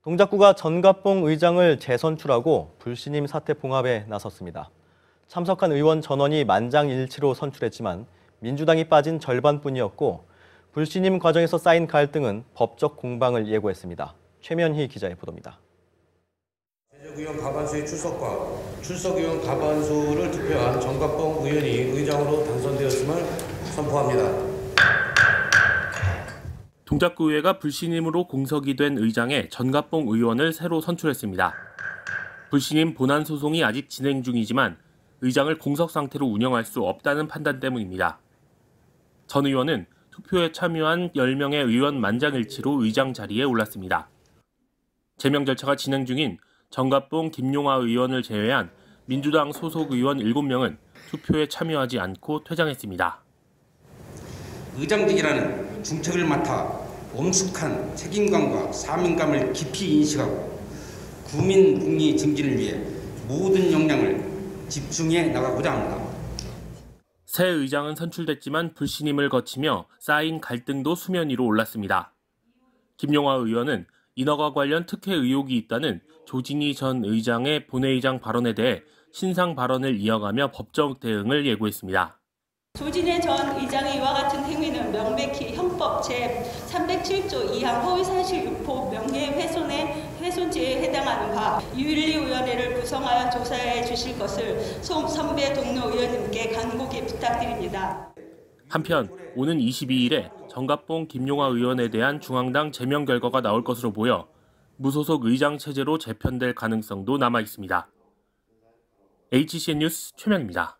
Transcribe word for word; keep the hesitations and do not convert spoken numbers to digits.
동작구가 전갑봉 의장을 재선출하고 불신임 사퇴 봉합에 나섰습니다. 참석한 의원 전원이 만장일치로 선출했지만 민주당이 빠진 절반뿐이었고 불신임 과정에서 쌓인 갈등은 법적 공방을 예고했습니다. 최면희 기자의 보도입니다. 제적의원 과반수의 출석과 출석의원 과반수를 투표한 전갑봉 의원이 의장으로 당선되었음을 선포합니다. 동작구의회가 불신임으로 공석이 된 의장에 전갑봉 의원을 새로 선출했습니다. 불신임 본안 소송이 아직 진행 중이지만 의장을 공석 상태로 운영할 수 없다는 판단 때문입니다. 전 의원은 투표에 참여한 열 명의 의원 만장일치로 의장 자리에 올랐습니다. 제명 절차가 진행 중인 전갑봉 김용하 의원을 제외한 민주당 소속 의원 일곱 명은 투표에 참여하지 않고 퇴장했습니다. 의장직이라는 중책을 맡아 엄숙한 책임감과 사명감을 깊이 인식하고 국민 국리 증진을 위해 모든 역량을 집중해 나가고자 합니다. 새 의장은 선출됐지만 불신임을 거치며 쌓인 갈등도 수면 위로 올랐습니다. 김용하 의원은 인허가 관련 특혜 의혹이 있다는 조진희 전 의장의 본회의장 발언에 대해 신상 발언을 이어가며 법적 대응을 예고했습니다. 조진희 전 의장의 이와 같은 행위는 명백히 형법 제삼백칠조 이항 허위사실 유포 명예훼손의 훼손죄에 해당하는 바 윤리위원회를 구성하여 조사해 주실 것을 송 선배 동료 의원님께 간곡히 부탁드립니다. 한편 오는 이십이일에 전갑봉 김용하 의원에 대한 중앙당 제명 결과가 나올 것으로 보여 무소속 의장 체제로 재편될 가능성도 남아 있습니다. 에이치씨엔 뉴스 최면입니다.